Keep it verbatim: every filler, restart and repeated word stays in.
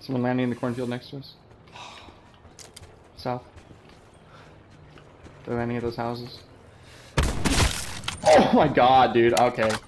Someone landing in the cornfield next to us. South. They're landing at those houses. Oh my god, dude. Okay.